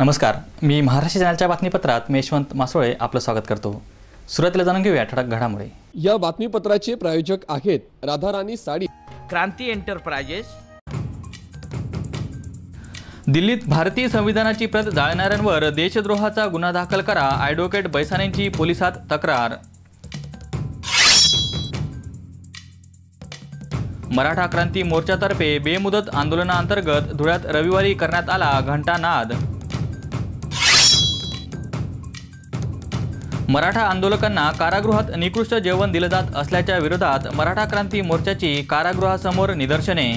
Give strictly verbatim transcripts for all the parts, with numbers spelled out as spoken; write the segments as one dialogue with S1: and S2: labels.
S1: नमस्कार, मी महाराष्ट्र चॅनलच्या बातमीपत्रात मी यशवंत मासोळे आपलं स्वागत करतो। सुरुवातीला जाणून घेऊया ठळक घडामोडी।
S2: या बातमीपत्राचे प्रायोजक आहेत राधाराणी साडी,
S3: क्रांती एंटरप्राइजेस।
S1: दिल्लीत भारतीय संविधानाची प्रत जाळणाऱ्यांवर देशद्रोहाचा गुन्हा दाखल करा, ॲडव्होकेट बैसानेंची पोलिसात तक्रार। मराठा क्रांती मोर्चातर्फे बेमुदत आंदोलनाअंतर्गत धुळ्यात रविवारी करण्यात आला घंटानाद। मराठा आंदोलकांना कारागृहात निकृष्ट जेवण दिलं जात असल्याच्या विरोधात मराठा क्रांती मोर्चाची कारागृहासमोर निदर्शने।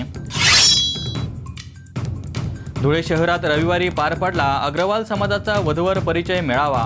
S1: धुळे शहरात रविवारी पार पडला अग्रवाल समाजाचा वधूवर परिचय मेळावा।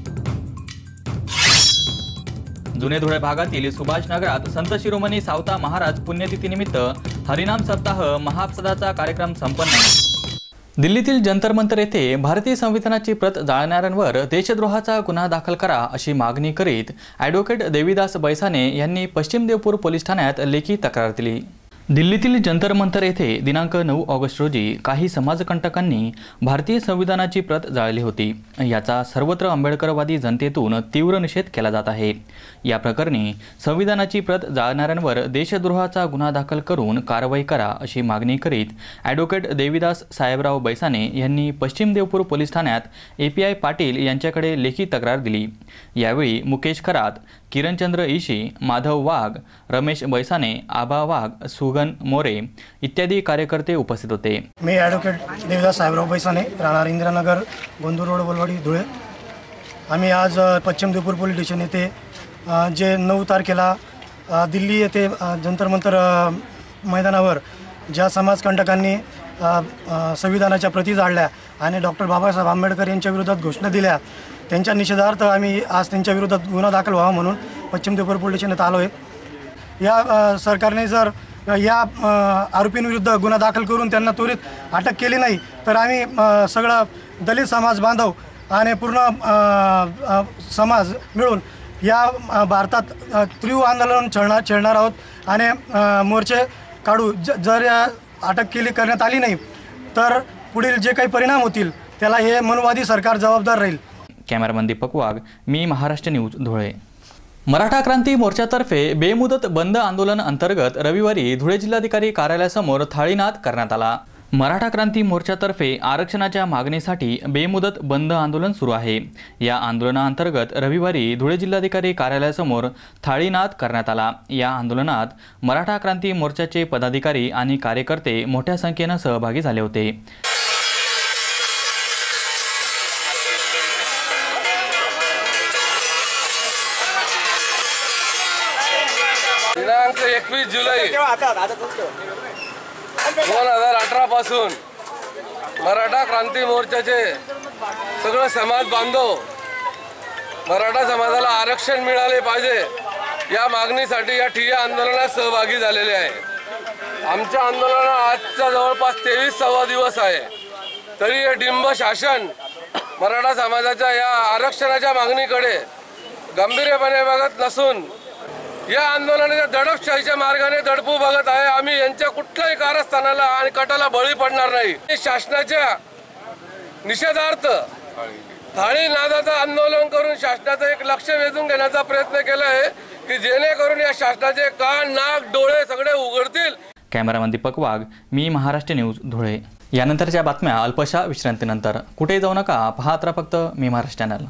S1: जुने धुळे भागातील सुभाषनगरात संत शिरोमणी सावता महाराज पुण्यतिथीनिमित्त हरिनाम सप्ताह महाप्रसादाचा कार्यक्रम संपन्न। दिल्लीतील जंतर मंतर येथे भारतीय संविधानाची प्रत जाळणाऱ्यांवर देशद्रोहाचा गुन्हा दाखल करा अशी मागणी करीत ॲडव्होकेट देवीदास बैसाने यांनी पश्चिम देवपूर पोलीस ठाण्यात लेखी तक्रार दिली। दिल्लीतील जंतर मंतर येथे दिनांक नऊ ऑगस्ट रोजी काही समाजकंटकांनी भारतीय संविधानाची प्रत जाळली होती। याचा सर्वत्र आंबेडकरवादी जनतेतून तीव्र निषेध केला जात आहे। या प्रकरणी संविधानाची प्रत जाळणाऱ्यांवर देशद्रोहाचा गुन्हा दाखल करून कारवाई करा अशी मागणी करीत ॲडव्होकेट देवीदास साहेबराव बैसाने यांनी पश्चिम देवपूर पोलीस ठाण्यात ए पी आय पाटील यांच्याकडे लेखी तक्रार दिली। यावेळी मुकेश खरात, किरणचंद्र ईशी, माधव वाघ, रमेश बैसाने, आबा वाघ, सुगन मोरे इत्यादी कार्यकर्ते उपस्थित होते।
S4: मी ॲडव्होकेट देवीदास साहेबराव बैसाने, राहणार इंदिरानगर, गोंदूर रोड, बोलवाडी, धुळे। आम्ही आज पश्चिम देवपूर पोलीस स्टेशन येथे जे नऊ तारखेला दिल्ली येथे जंतर मंतर मैदानावर ज्या समाजकंटकांनी संविधानाच्या प्रती जाळल्या आणि डॉक्टर बाबासाहेब आंबेडकर यांच्या विरोधात घोषणा दिल्या, त्यांच्या निषेधार्थ आम्ही आज त्यांच्या विरोधात गुन्हा दाखल व्हावा म्हणून पश्चिम देवपूर पोलीस स्टेशनात आलो आहे। या सरकारने जर या आरोपींविरुद्ध गुन्हा दाखल करून त्यांना त्वरित अटक केली नाही तर आम्ही सगळं दलित समाज बांधव आणि पूर्ण समाज मिळून या भारतात तीव्र आंदोलन छेडणार छेडणार आहोत आणि मोर्चे काढू। ज जर या अटक केली करण्यात आली नाही तर पुढील जे काही परिणाम होतील त्याला हे मनवादी सरकार जबाबदार राहील।
S1: कॅमेरामन दीपक वाघ, मी महाराष्ट्र न्यूज, धुळे। मराठा क्रांती मोर्चातर्फे बेमुदत बंद आंदोलन अंतर्गत रविवारी धुळे जिल्हाधिकारी कार्यालयासमोर थाळीनाद करण्यात आला। मराठा क्रांती मोर्चातर्फे आरक्षणाच्या मागणीसाठी बेमुदत बंद आंदोलन सुरू आहे। या आंदोलनाअंतर्गत रविवारी धुळे जिल्हाधिकारी कार्यालयासमोर थाळीनाद करण्यात आला। या आंदोलनात मराठा क्रांती मोर्चाचे पदाधिकारी आणि कार्यकर्ते मोठ्या संख्येने सहभागी झाले होते।
S5: दिनांक एकवीस जुलै दोन हजार अठरा पासून मराठा क्रांती मोर्चाचे सगळं समाज बांधव मराठा समाजाला आरक्षण मिळाले पाहिजे या मागणीसाठी या ठिय्या आंदोलनात सहभागी झालेले आहे। आमच्या आंदोलनाला आजचा जवळपास तेवीसावा दिवस आहे, तरी हे डिंब शासन मराठा समाजाच्या या आरक्षणाच्या मागणीकडे गंभीरपणे बघत नसून या आंदोलनाच्या दडपशाहीच्या मार्गाने दडपू बघत आहे। आम्ही यांच्या कुठल्याही कारस्थानाला आणि कटाला बळी पडणार नाही। शासनाच्या निषेधार्थ थाळी नादाचं आंदोलन करून शासनाचं एक लक्ष वेधून घेण्याचा प्रयत्न केला आहे की जेणेकरून या शासनाचे कान, नाक, डोळे सगळे उघडतील।
S1: कॅमेरामन दीपक वाघ, मी महाराष्ट्र न्यूज, धुळे। यानंतरच्या बातम्या अल्पशा विश्रांतीनंतर। कुठे जाऊ नका, पाहत राहा फक्त मी महाराष्ट्र चॅनल।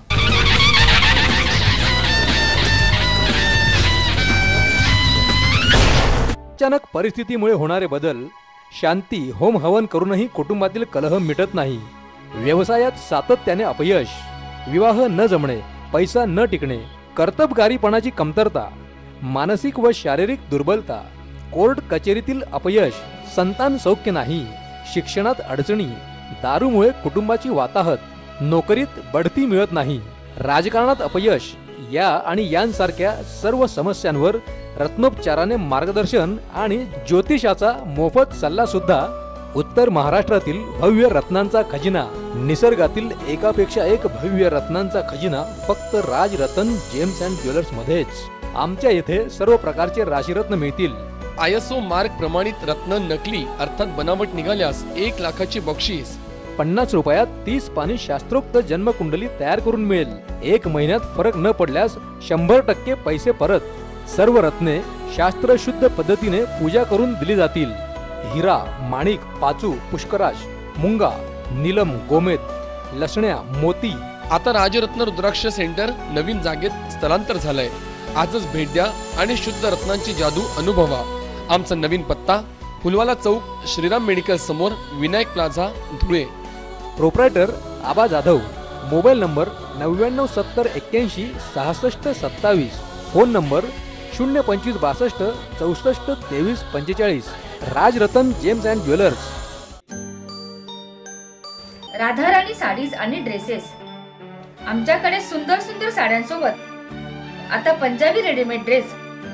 S2: अचानक परिस्थितीमुळे होणारे बदल, शांती होम हवन करूनही कुटुंबातील कलह मिटत नाही, व्यवसायात सातत्याने अपयश, विवाह न जमणे, पैसा न टिकणे, कर्तबगारीपणाची कमतरता, मानसिक व शारीरिक दुर्बलता, कोर्ट कचेरीतील अपयश, संतान सौख्य नाही, शिक्षणात अडचणी, दारूमुळे कुटुंबाची वाताहत, नोकरीत बढती मिळत नाही, राजकारणात अपयश या आणि यांसारख्या सर्व समस्यांवर रत्नोपचाराने मार्गदर्शन आणि ज्योतिषाचा मोफत सल्ला सुद्धा उत्तर महाराष्ट्रातील भव्य रत्नांचा खजिना, निसर्गातील एकापेक्षा एक भव्य रत्नांचा खजिना फक्त राजरत्न जेम्स अँड ज्वेलर्स मध्येच। आमच्या येथे सर्व प्रकारचे राशीरत्न मिळतील।
S6: आय एस ओ मार्क प्रमाणित रत्न नकली अर्थात बनावट निघाल्यास एक लाखाची बक्षीस,
S2: पन्नास रुपयात तीस पानी शास्त्रोक्त जन्मकुंडली तयार करून मिळेल. एक महिन्यात फरक न पडल्यास शंभर टक्के पैसे परत. सर्व रत्ने शास्त्र शुद्ध पद्धतीने पूजा करून दिली जातील. हिरा, माणिक, पाचू, पुष्कराज, मुंगा, नीलम, गोमेद, लसण्या, मोती.
S5: आता राजरत्न रुद्राक्ष सेंटर नवीन जागेत स्थलांतर झालंय. आजच भेट द्या आणि शुद्ध रत्नांची जादू अनुभवा. आमचा नवीन पत्ता फुलवाला चौक, श्रीराम मेडिकल समोर, Vinayak plaza, Dhule.
S2: Proprietor Aba Jadhav. Mobile number नव्याण्णव सत्तर एक्क्याऐंशी सहासष्ट सत्तावीस. फोन नंबर शून्य पंचवीस बासष्ट चौसष्ट तेवीस पंचेचाळीस. Rajratan gems and jewellers.
S6: Radharani saris आणि ड्रेसेस. आमच्याकडे सुंदर सुंदर साड्यांसोबत आता Punjabi readymade dress,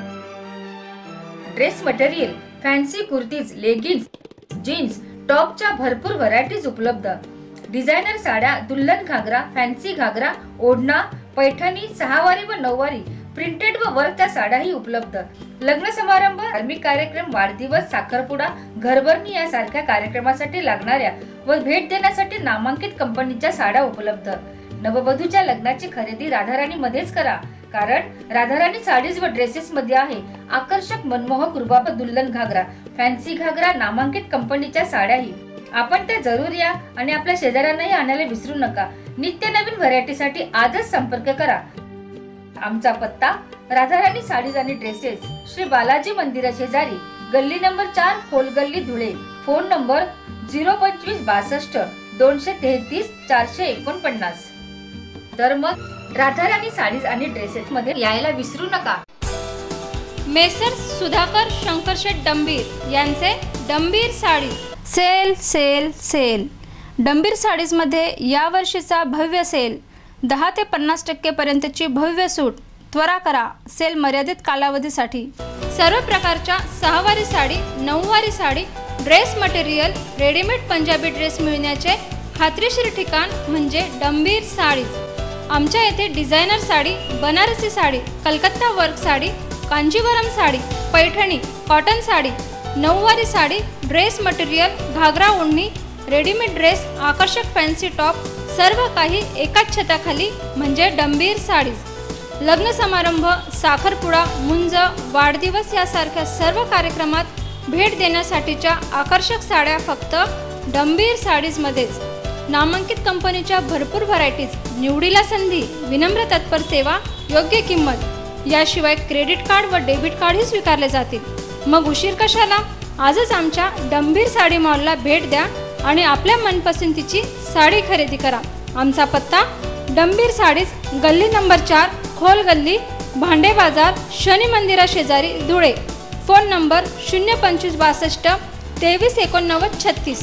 S6: dress material, fancy kurtis, leggings, jeans, टॉपच्या भरपूर व्हरायटीज उपलब्ध. डिझायनर साड्या, दुल्हन घागरा, फॅन्सी घागरा, ओढणा, पैठणी, सहावारी व नऊवारी, प्रिंटेड व वर्कच्या साड्याही उपलब्ध. लग्न समारंभ, धार्मिक कार्यक्रम, वाढदिवस, साखरपुडा, घरभरणी यासारख्या कार्यक्रमासाठी लागणाऱ्या व भेट देण्यासाठी नामांकित कंपनीच्या साड्या उपलब्ध. नववधूच्या लग्नाची खरेदी राधाराणी मध्येच करा, कारण राधाराणी साडीज व ड्रेसेस मध्ये आहे आकर्षक मनमोहक रुबाब दुल्हन घागरा, फॅन्सी घागरा, नामांकित कंपनीच्या साड्याही. आपण त्या जरूर या आणि आपल्या शेजाऱ्यांनाही आणायला विसरू नका. नित्य नवीन व्हरायटीसाठी आजच संपर्क करा. आमचा पत्ता राधाराणी साडीज आणि ड्रेसेस, श्री बालाजी मंदिरा शेजारी, गल्ली नंबर चार, खोल गल्ली, धुळे. फोन नंबर झिरो पंचवीस बासष्ट दोनशे तेहतीस चारशे एकोणपन्नास. तर मग राधाराणी साडीज आणि ड्रेसेस मध्ये यायला विसरू नका.
S7: मेसर्स सुधाकर शंकरशेठ डंबीर यांचे Dambir saris. Sale sale sale. Dambir साडीजमध्ये या वर्षीचा भव्य सेल. दहा ते पन्नास टक्के पर्यंतची भव्य सूट. त्वरा करा, सेल मर्यादित कालावधीसाठी. सर्व प्रकारच्या सहावारी साडी, नऊवारी sari, dress material, readymade Punjabi dress मिळण्याचे खात्रीशीर ठिकाण म्हणजे डंबीर साडीज. आमच्या येथे designer sari, Banarasi sari, Calcutta work sari, Kanjeevaram sari, Paithani, cotton sari, नऊवारी साडी, ड्रेस मटेरियल, घागरा, ओढणी, रेडीमेड ड्रेस, आकर्षक फॅन्सी टॉप, सर्व काही एकाच छताखाली म्हणजे डंबीर साडीज. लग्न समारंभ, साखरपुडा, मुंज, वाढदिवस यासारख्या सर्व कार्यक्रमात भेट देण्यासाठीच्या आकर्षक साड्या फक्त डंबीर साडीजमध्येच. नामांकित कंपनीच्या भरपूर व्हरायटीज, निवडीला संधी, विनम्र तत्पर सेवा, योग्य किंमत. याशिवाय क्रेडिट कार्ड व डेबिट कार्डही स्वीकारले जातील. मग उशीर कशाला? आजच आमच्या डंबीर साडी मॉलला भेट द्या आणि आपल्या मनपसंतीची साडी खरेदी करा. आमचा पत्ता डंबीर साडीज, गल्ली नंबर चार, खोल गल्ली, भांडे बाजार, शनी मंदिरा शेजारी, धुळे. फोन नंबर शून्य पंचवीस बासष्ट तेवीस एकोणनव्वद छत्तीस.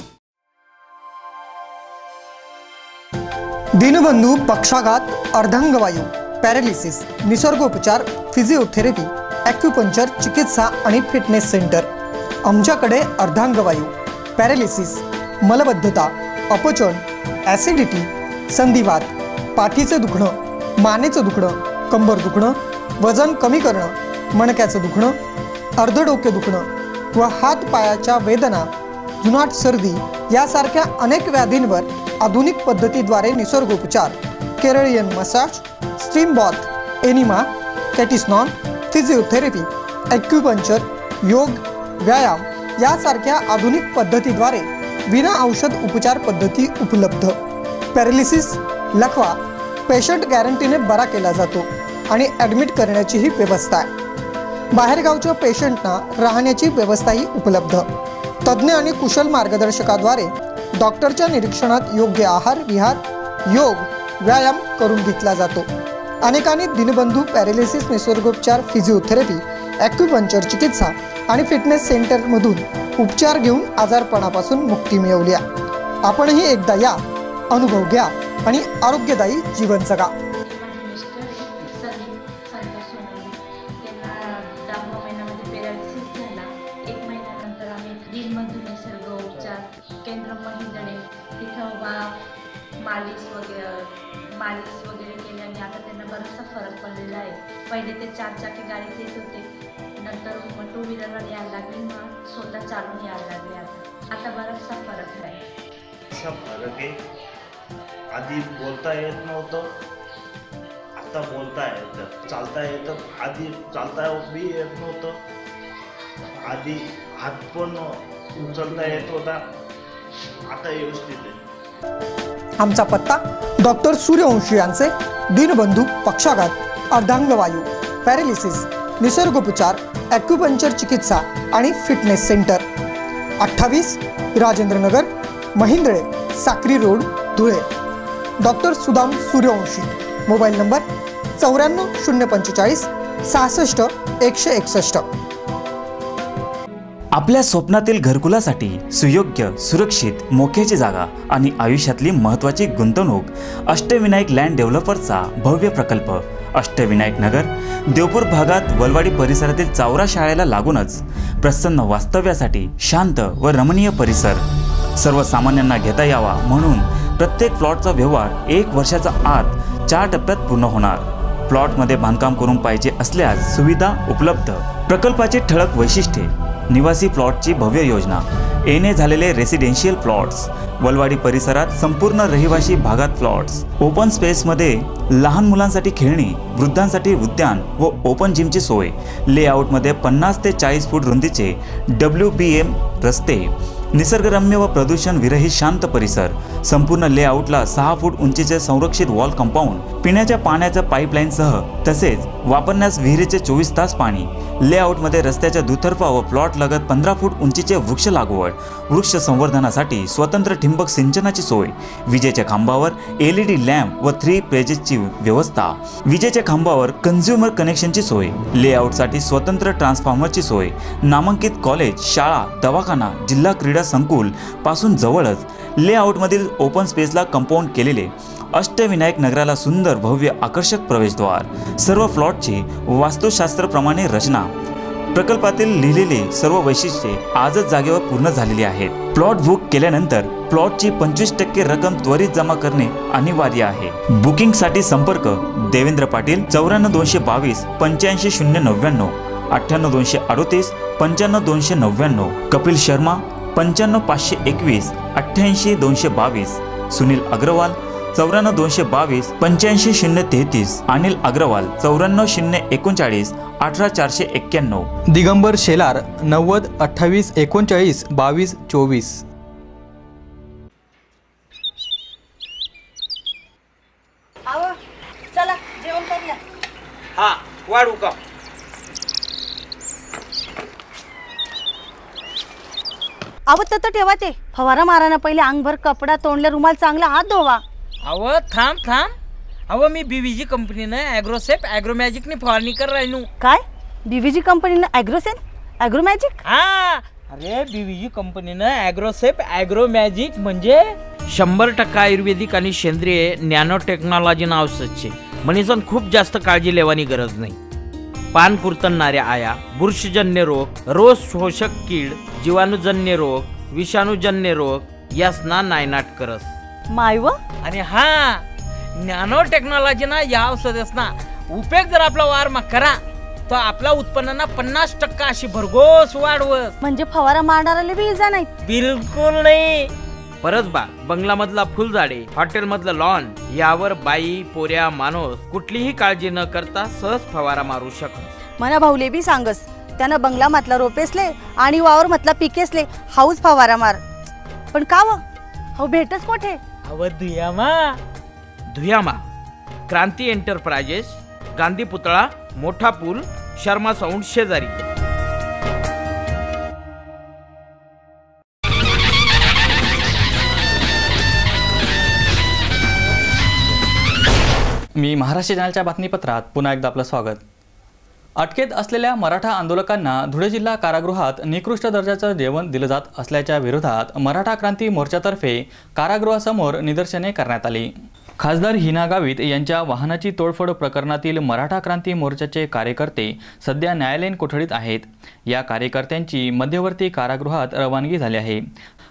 S8: दीनबंधू पक्षाघात, अर्धांगवायू, पॅरालिसिस, निसर्गोपचार, फिजिओथेरपी, ॲक्युपंक्चर, चिकित्सा आणि फिटनेस सेंटर. आमच्याकडे अर्धांगवायू, पॅरालिसिस, मलबद्धता, अपचन, ॲसिडिटी, संधिवात, पाठीचे दुखणं, मानेचं दुखणं, कंबर दुखणं, वजन कमी करणं, मणक्याचं दुखणं, अर्धडोके दुखणं व हात पायाच्या वेदना, जुनाट सर्दी यासारख्या अनेक व्याधींवर आधुनिक पद्धतीद्वारे निसर्गोपचार, Keralian massage, steam bath, enema, कॅटिस्नॉन, फिजिओथेरपी, ॲक्युपंक्चर, योग, व्यायाम यासारख्या आधुनिक पद्धतीद्वारे विना औषध उपचार पद्धती उपलब्ध. पॅरालिसिस, लकवा पेशंट गॅरंटीने बरा केला जातो आणि ॲडमिट करण्याचीही व्यवस्था आहे. बाहेरगावच्या पेशंटना राहण्याची व्यवस्थाही उपलब्ध. तज्ज्ञ आणि कुशल मार्गदर्शकाद्वारे डॉक्टरच्या निरीक्षणात योग्य आहार विहार, योग, व्यायाम करून घेतला जातो. अनेकांनी दीनबंधू पॅरालिसिस निसर्गोपचार, फिजिओथेरपी, ॲक्युपंक्चर, चिकित्सा आणि फिटनेस सेंटरमधून उपचार घेऊन आजारपणापासून मुक्ती मिळवली आहे. आपणही एकदा या, अनुभव घ्या आणि आरोग्यदायी जीवन जगा.
S6: केंद्र महिंदळे तिथं वा मालिश वगैरे मालिश वगैरे केल्याने आता त्यांना बराचसा फरक पडलेला आहे. पहिले ते चार चाकी गाडीत येत होते, नंतर मग टू व्हीलरवर यायला लागले, मग स्वतः चालून यायला लागले. आता आता बराचसा फरक आहे.
S9: असा फरक आहे. आधी बोलता येत नव्हतं, आता बोलता येतं. चालता येतं, आधी चालता बी येत नव्हतं. आधी हात पण उचलता येत होता, आता व्यवस्थित आहे.
S8: आमचा पत्ता डॉक्टर सूर्यवंशी यांचे दीनबंधू पक्षाघात, अर्धांगवायू, पॅरालिसिस, निसर्गोपचार, ॲक्युपंक्चर चिकित्सा आणि फिटनेस सेंटर, अठ्ठावीस राजेंद्रनगर, महिंद्रे, Sakri road, Dhule. Doctor Sudam Suryavanshi. Mobile number चौऱ्याण्णव शून्य पंचेचाळीस सहासष्ट एकशे एकसष्ट.
S10: आपल्या स्वप्नातील घरकुलासाठी सुयोग्य, सुरक्षित, मोक्याची जागा आणि आयुष्यातली महत्त्वाची गुंतवणूक अष्टविनायक लँड डेव्हलपर्सचा भव्य प्रकल्प अष्टविनायक नगर, देवपूर भागात वलवाडी परिसरातील चावरा शाळेला लागूनच प्रसन्न वास्तव्यासाठी शांत व रमणीय परिसर, सर्वसामान्यांना घेता यावा म्हणून प्रत्येक प्लॉटचा व्यवहार एक वर्षाचा आत चार टप्प्यात पूर्ण होणार. प्लॉटमध्ये बांधकाम करून पाहिजे असल्यास सुविधा उपलब्ध. प्रकल्पाची ठळक वैशिष्ट्ये: निवासी प्लॉटची भव्य योजना, येणे झालेले रेसिडेन्शियल प्लॉट्स, वलवाडी परिसरात संपूर्ण रहिवासी भागात प्लॉट्स, ओपन स्पेसमध्ये लहान मुलांसाठी खेळणी, वृद्धांसाठी उद्यान व ओपन जिमची सोय, लेआउटमध्ये पन्नास ते चाळीस फूट रुंदीचे डब्ल्यू बी एम रस्ते, निसर्गरम्य व प्रदूषण विरहित शांत परिसर, संपूर्ण लेआउटला सहा फूट उंचीचे संरक्षित वॉल कंपाऊंड, पिण्याच्या पाण्याच्या पाईपलाईनसह तसेच वापरण्यास विहिरीचे चोवीस तास पाणी, लेआउटमध्ये रस्त्याच्या दुतर्फा व प्लॉट लगत पंधरा फूट उंचीचे वृक्ष लागवड, वृक्ष संवर्धनासाठी स्वतंत्र ठिंबक सिंचनाची सोय, विजेच्या खांबावर एल ई डी लॅम्प व थ्री पेजेसची व्यवस्था, विजेच्या खांबावर कन्झ्युमर कनेक्शनची सोय, लेआउटसाठी स्वतंत्र ट्रान्सफॉर्मरची सोय, नामांकित कॉलेज, शाळा, दवाखाना, जिल्हा क्रीडा संकुल पासून जवळच लेआउटमधील ओपन स्पेसला कंपाऊंड केलेले अष्टविनायक नगराला सुंदर भव्य आकर्षक प्रवेशद्वार, सर्व प्लॉटची वास्तुशास्त्रप्रमाणे रचना, प्रकल्पातील लिहिलेले सर्व वैशिष्ट्ये आजच जागेवर पूर्ण झालेली आहेत. प्लॉट बुक केल्यानंतर प्लॉटची पंचवीस टक्के रक्कम त्वरित जमा करणे अनिवार्य आहे. बुकिंगसाठी संपर्क देवेंद्र पाटील चौऱ्याण्णव दोनशे बावीस पंच्याऐंशी शून्य नव्याण्णव, अठ्ठ्याण्णव दोनशे अडोतीस पंच्याण्णव दोनशे नव्याण्णव, कपिल शर्मा पंच्याण्णव पाचशे एकवीस अठ्ठ्याऐंशी दोनशे बावीस, सुनील अग्रवाल चौऱ्याण्णव दोनशे बावीस पंच्याऐंशी शून्य तेहतीस, अनिल अग्रवाल चौऱ्याण्णव शून्य एकोणचाळीस अठरा चारशे एक्क्याण्णव,
S1: दिगंबर शेलार नव्वद अठ्ठावीस एकोणचाळीस बावीस चोवीस.
S11: आव चला जेवण करूया.
S3: हा वाढू का?
S11: अव तर ठेवा ते फवारा माराना पहिले अंगभर कपडा तोंडले रुमाल चांगला हात धुवा.
S3: अव थांब थांब अव मी बीवीजी कंपनीनं ॲग्रोसेप ॲग्रोमॅजिकने फवारणी कर राहिनू.
S11: काय बीव्हीजी कंपनीनं ॲग्रोसेन ॲग्रोमॅजिक?
S3: हा अरे बीवीजी कंपनीनं ॲग्रोसेप ॲग्रोमॅजिक म्हणजे शंभर टक्का आयुर्वेदिक आणि सेंद्रिय नॅनो टेक्नॉलॉजीनं औषध शे. म्हणीसन खूप जास्त काळजी लेवानी गरज नाही. पान कुरतणाऱ्या आया, बुरशीजन्य रोग, रोग शोषक कीड, जीवाणूजन्य रोग, विषाणूजन्य रोग यासना नायनाट करस.
S11: मायव
S3: आणि हा नॅनो टेक्नॉलॉजीना या औषधासना उपयोग जर आपला वारमा करा तर आपला उत्पन्नाना पन्नास टक्का अशी भरघोस वाढवस.
S11: म्हणजे फवारा मारणाऱ्याला बी इजा नाही?
S3: बिलकुल नाही. परसबा बंगलामधला फुलझाडे, हॉटेलमधलं लॉन यावर बाई पोऱ्या माणूस कुठलीही काळजी न करता सहज फवारा मारू शकतो.
S11: मना भाऊले बी सांगस त्यानं बंगला म्हटला रोपेसले आणि वावर म्हटला पिकेसले हाऊस फवारा मार. पण का व हो भेटच कोठे?
S3: अव धुयामा धुयामा क्रांती एंटरप्राइजेस, गांधी पुतळा, मोठा पूल, शर्मा साऊंड शेजारी.
S1: मी महाराष्ट्र चॅनलच्या बातमीपत्रात पुन्हा एकदा आपलं स्वागत. अटकेत असलेल्या मराठा आंदोलकांना धुळे जिल्हा कारागृहात निकृष्ट दर्जाचं जेवण दिलं जात असल्याच्या विरोधात मराठा क्रांती मोर्चातर्फे कारागृहासमोर निदर्शने करण्यात आली. खासदार हिना गावित यांच्या वाहनाची तोडफोड प्रकरणातील मराठा क्रांती मोर्चाचे कार्यकर्ते सध्या न्यायालयीन कोठडीत आहेत. या कार्यकर्त्यांची मध्यवर्ती कारागृहात रवानगी झाली आहे.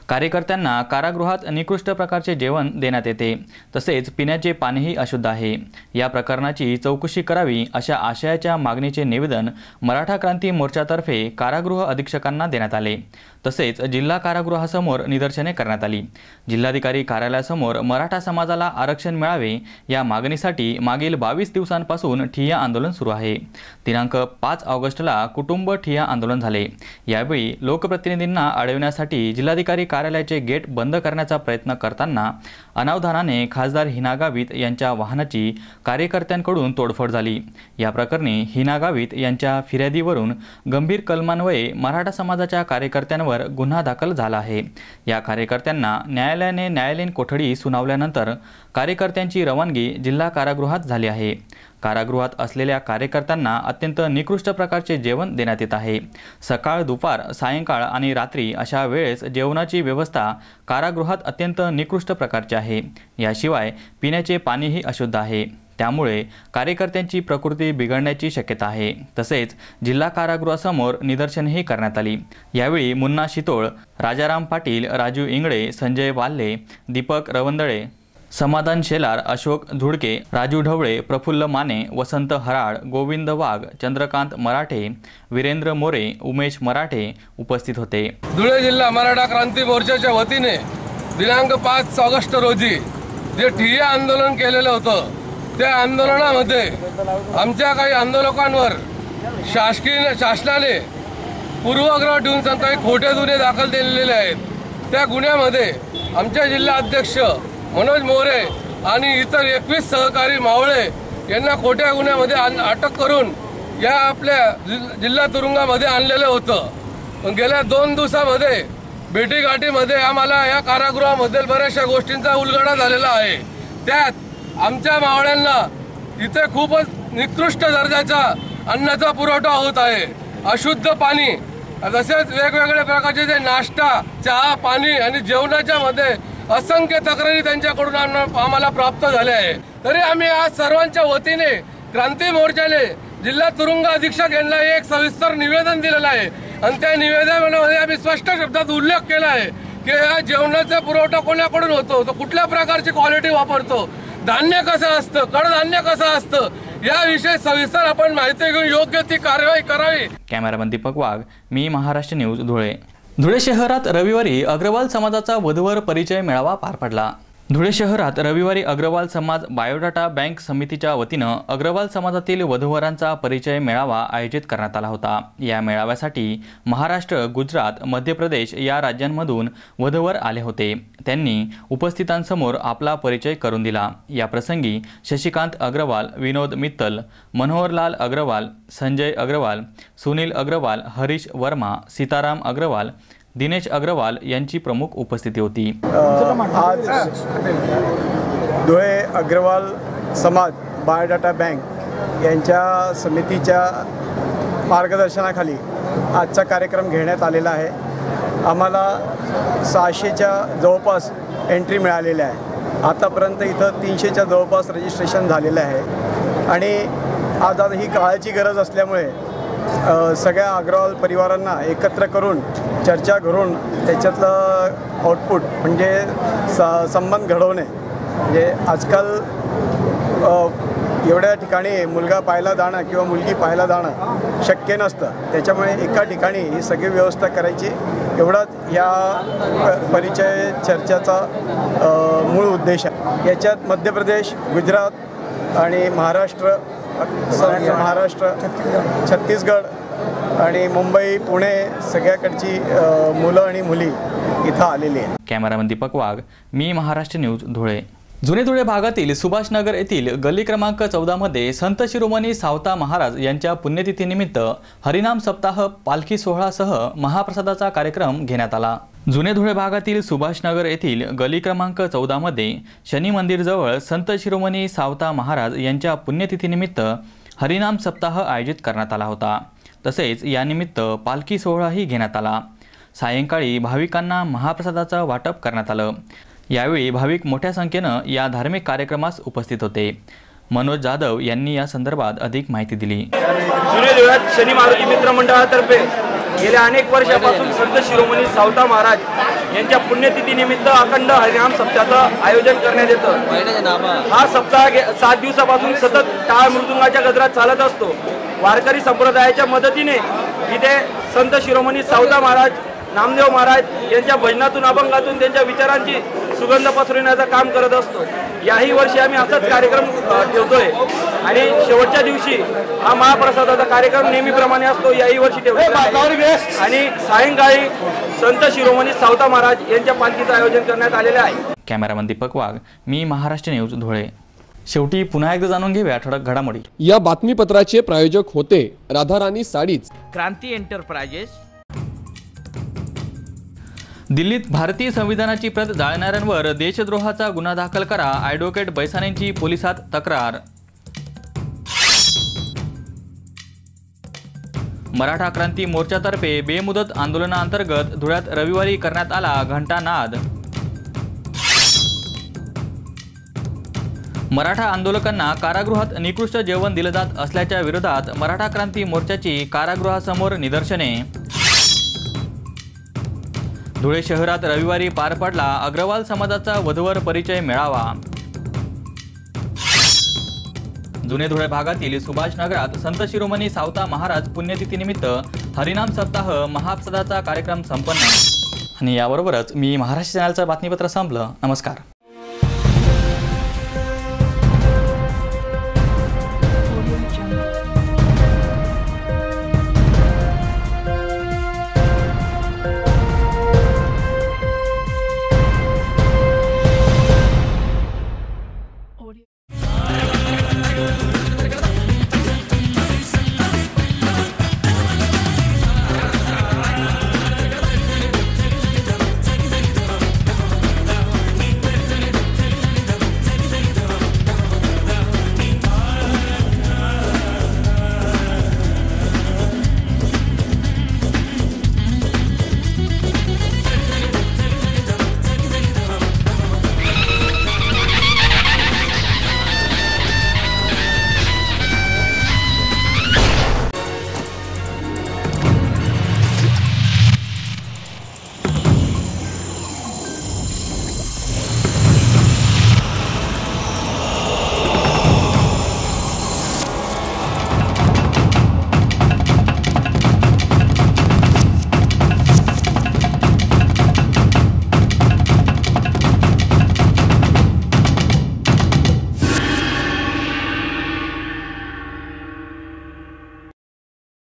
S1: कार्यकर्त्यांना कारागृहात निकृष्ट प्रकारचे जेवण देण्यात येते, तसेच पिण्याचे पाणीही अशुद्ध आहे। या प्रकरणाची चौकशी करावी अशा आशयाच्या मागणीचे निवेदन मराठा क्रांती मोर्चातर्फे कारागृह अधीक्षकांना देण्यात आले। तसेच जिल्हा कारागृहासमोर निदर्शने करण्यात आली। जिल्हाधिकारी कार्यालयासमोर मराठा समाजाला आरक्षण मिळावे या मागणीसाठी मागील बावीस दिवसांपासून ठिय्या आंदोलन सुरू आहे। दिनांक पाच ऑगस्टला कुटुंब ठिय्या आंदोलन झाले। यावेळी लोकप्रतिनिधींना अडवण्यासाठी जिल्हाधिकारी कार्यालयाचे गेट बंद करण्याचा प्रयत्न करताना अनावधानाने खासदार हिना गावित यांच्या वाहनाची कार्यकर्त्यांकडून तोडफोड झाली। या प्रकरणी हिना गावित यांच्या फिर्यादीवरून गंभीर कलमान्वये मराठा समाजाच्या कार्यकर्त्यांवर गुन्हा दाखल झाला आहे। या कार्यकर्त्यांना न्यायालयाने न्यायालयीन कोठडी सुनावल्यानंतर कार्यकर्त्यांची रवानगी जिल्हा कारागृहात झाली आहे। कारागृहात असलेल्या कार्यकर्त्यांना अत्यंत निकृष्ट प्रकारचे जेवण देण्यात येत आहे। सकाळ, दुपार, सायंकाळ आणि रात्री अशा वेळेस जेवणाची व्यवस्था कारागृहात अत्यंत निकृष्ट प्रकारची आहे। याशिवाय पिण्याचे पाणीही अशुद्ध आहे। त्यामुळे कार्यकर्त्यांची प्रकृती बिघडण्याची शक्यता आहे। तसेच जिल्हा कारागृहासमोर निदर्शनही करण्यात आली। यावेळी मुन्ना शितोळ, राजाराम पाटील, राजू इंगळे, संजय वाल्ले, दीपक रवंदळे, समाधान शेलार, अशोक झुडके, राजू ढवळे, प्रफुल्ल माने, वसंत हराळ, गोविंद वाघ, चंद्रकांत मराठे, वीरेंद्र मोरे, उमेश मराठे उपस्थित होते।
S5: धुळे जिल्हा मराठा क्रांती मोर्चाच्या वतीने दिनांक पाच ऑगस्ट रोजी जे ठिय्या आंदोलन केलेलं होतं, त्या आंदोलनामध्ये आमच्या काही आंदोलकांवर शासकीय शासनाने पूर्वग्रह ठेवून काही खोटे गुन्हे दाखल केलेले आहेत। त्या गुन्ह्यामध्ये आमचे जिल्हा अध्यक्ष मनोज मोरे आणि इतर एकवीस सहकारी मावळे यांना खोट्या गुन्ह्यामध्ये अटक करून या आपल्या जिल्हा तुरुंगामध्ये आणलेलं होतं। पण गेल्या दोन दिवसामध्ये भेटीगाठीमध्ये आम्हाला या कारागृहामधील बऱ्याचशा गोष्टींचा उलगडा झालेला आहे। त्यात आमच्या मावळ्यांना इथे खूपच निकृष्ट दर्जाचा अन्नाचा पुरवठा होत आहे, अशुद्ध पाणी, तसेच वेगवेगळ्या प्रकारचे जे नाश्ता, चहा, पाणी आणि जेवणाच्या मध्ये असंख्य तक्रारी त्यांच्याकडून आम्हाला प्राप्त झाल्या आहे। तरी आम्ही आज सर्वांच्या वतीने क्रांती मोर्चाने जिल्हा तुरुंग अधीक्षक यांना एक सविस्तर निवेदन दिलेलं आहे आणि त्या निवेदनामध्ये आम्ही स्पष्ट शब्दात उल्लेख केला आहे की या जेवणाचा पुरवठा कोणाकडून होतो, तो कुठल्या प्रकारची क्वालिटी वापरतो, धान्य कसं असतं, कडधान्य कसं असतं, याविषयी सविस्तर आपण माहिती घेऊन योग्य ती कारवाई करावी।
S1: कॅमेरामन दीपक वाघ, मी महाराष्ट्र न्यूज, धुळे। धुळे शहरात रविवारी अग्रवाल समाजाचा वधूवर परिचय मेळावा पार पडला। धुळे शहरात रविवारी अग्रवाल समाज बायोडाटा बँक समितीच्या वतीनं अग्रवाल समाजातील वधूवरांचा परिचय मेळावा आयोजित करण्यात आला होता। या मेळाव्यासाठी महाराष्ट्र, गुजरात, मध्य प्रदेश या राज्यांमधून वधूवर आले होते। त्यांनी उपस्थितांसमोर आपला परिचय करून दिला। या प्रसंगी शशिकांत अग्रवाल, विनोद मित्तल, मनोहरलाल अग्रवाल, संजय अग्रवाल, सुनील अग्रवाल, हरीश वर्मा, सीताराम अग्रवाल, दिनेश अग्रवाल यांची प्रमुख उपस्थिती होती।
S12: आज धुळे अग्रवाल समाज बायोडाटा बँक यांच्या समितीच्या मार्गदर्शनाखाली आजचा कार्यक्रम घेण्यात आलेला आहे। आम्हाला सहाशेच्या जवळपास एंट्री मिळालेल्या आहे। आतापर्यंत इथं तीनशेच्या जवळपास रजिस्ट्रेशन झालेलं आहे आणि आज आज ही काळाची गरज असल्यामुळे सगळ्या अग्रवाल परिवारांना एकत्र करून चर्चा करून त्याच्यातलं आउटपुट म्हणजे स संबंध घडवणे। म्हणजे आजकाल एवढ्या ठिकाणी मुलगा पाहायला जाणं किंवा मुलगी पाहायला जाणं शक्य नसतं, त्याच्यामुळे एका ठिकाणी ही सगळी व्यवस्था करायची एवढाच या परिचय चर्चेचा मूळ उद्देश आहे। याच्यात मध्य प्रदेश, गुजरात आणि महाराष्ट्र महाराष्ट्र छत्तीसगड आणि मुंबई, पुणे सगळ्याकडची मुलं आणि मुली इथं आलेली आहेत।
S1: कॅमेरामन दीपक वाघ, मी महाराष्ट्र न्यूज, धुळे। जुने धुळे भागातील सुभाषनगर येथील गल्ली क्रमांक चौदा मध्ये संत शिरोमणी सावता महाराज यांच्या पुण्यतिथीनिमित्त हरिनाम सप्ताह, पालखी सोहळासह महाप्रसादाचा कार्यक्रम घेण्यात आला। जुने धुळे भागातील सुभाषनगर येथील गली क्रमांक चौदा मध्ये शनी मंदिरजवळ संत शिरोमणी सावता महाराज यांच्या पुण्यतिथीनिमित्त हरिनाम सप्ताह आयोजित करण्यात आला होता। तसेच यानिमित्त पालखी सोहळाही घेण्यात आला। सायंकाळी भाविकांना महाप्रसादाचं वाटप करण्यात आलं। यावेळी भाविक मोठ्या संख्येनं या धार्मिक कार्यक्रमास उपस्थित होते। मनोज जाधव यांनी या संदर्भात अधिक माहिती दिली।
S13: जुने धुळ्यात शनी मारुती मित्र मंडळातर्फे गेल्या अनेक वर्षापासून संत शिरोमणी सावता महाराज यांच्या पुण्यतिथीनिमित्त अखंड हरिनाम सप्ताहाचं आयोजन करण्यात येतं। हा सप्ताह गे- सात दिवसापासून सतत टाळ मृदुंगाच्या गजरात चालत असतो। वारकरी संप्रदायाच्या मदतीने इथे संत शिरोमणी सावता महाराज, नामदेव महाराज यांच्या भजनातून, अभंगातून त्यांच्या विचारांची सुगंध पसरविण्याचं काम करत असतो। याही वर्षी आम्ही असाच कार्यक्रम अ, ठेवतोय आणि शेवटच्या दिवशी हा महाप्रसादाचा कार्यक्रम नेहमीप्रमाणे असतो, याही वर्षी ठेवलेला आहे। आणि सायंकाळी संत शिरोमणी सावता महाराज यांच्या पालखीचं आयोजन करण्यात आलेले आहे।
S1: कॅमेरामन दीपक वाघ, मी महाराष्ट्र न्यूज धुळे। शेवटी पुन्हा एकदा जाणून घेऊया ठळक घडामोडी।
S14: या बातमीपत्राचे प्रायोजक होते राधाराणी साडीज,
S3: क्रांती एंटरप्राइजेस।
S1: दिल्लीत भारतीय संविधानाची प्रत जाळणाऱ्यांवर देशद्रोहाचा गुन्हा दाखल करा, ॲडव्होकेट बैसानेंची पोलिसात तक्रार। मराठा क्रांती मोर्चातर्फे बेमुदत आंदोलनाअंतर्गत धुळ्यात रविवारी करण्यात आला घंटानाद। मराठा आंदोलकांना कारागृहात निकृष्ट जेवण दिलं जात असल्याच्या विरोधात मराठा क्रांती मोर्चाची कारागृहासमोर निदर्शने। धुळे शहरात रविवारी पार पडला अग्रवाल समाजाचा वधूवर परिचय मेळावा। जुने धुळे भागातील सुभाषनगरात संत शिरोमणी सावता महाराज पुण्यतिथीनिमित्त हरिनाम सप्ताह महाप्रसादाचा कार्यक्रम संपन्न। आणि याबरोबरच मी महाराष्ट्र चॅनलचं बातमीपत्र संपलं। नमस्कार।